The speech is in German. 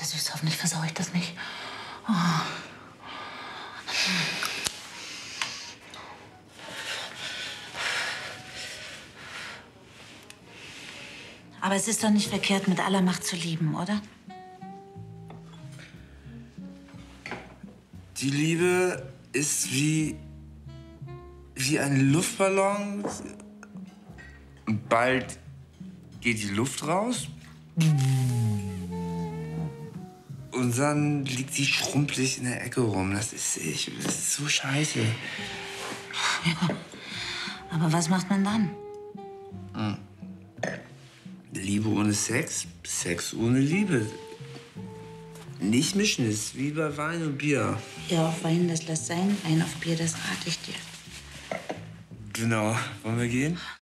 süß, hoffentlich versau ich das nicht. Oh. Aber es ist doch nicht verkehrt, mit aller Macht zu lieben, oder? Die Liebe ist wie ein Luftballon. Und bald geht die Luft raus. Und dann liegt sie schrumpelig in der Ecke rum. Das ist so scheiße. Ja. Aber was macht man dann? Liebe ohne Sex, Sex ohne Liebe. Nicht mischen, ist wie bei Wein und Bier. Ja, auf Wein, das lass sein. Wein auf Bier, das rate ich dir. Genau. Wollen wir gehen?